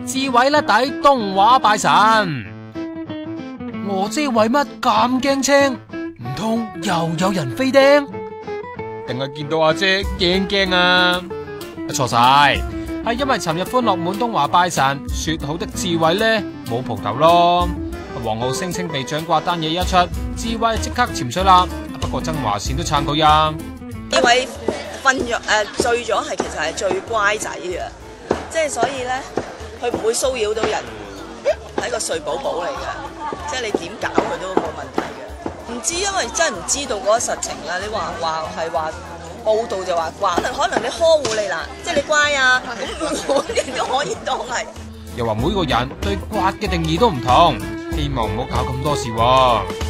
智慧甩底東華拜神。我姐為乜咁驚青？唔通又有人飛釘？定係見到阿姐驚驚啊？錯晒，係因為尋日歡樂滿東華拜神，說好的智慧呢冇蒲頭咯。黃浩聲稱被掌摑單嘢一出，智慧即刻潛水啦。不過曾華倩都撐佢呀。 呢位瞓咗醉咗係其實係最乖仔嘅，即係所以咧佢唔會騷擾到人，係一個睡寶寶嚟嘅，即係你點搞佢都冇問題嘅。唔知因為真係唔知道嗰個實情啦，你話報道就話啩，可能你呵護你啦，即係你乖啊，咁我哋都可以當係。 又話每個人對刮嘅定義都唔同，希望唔好搞咁多事喎。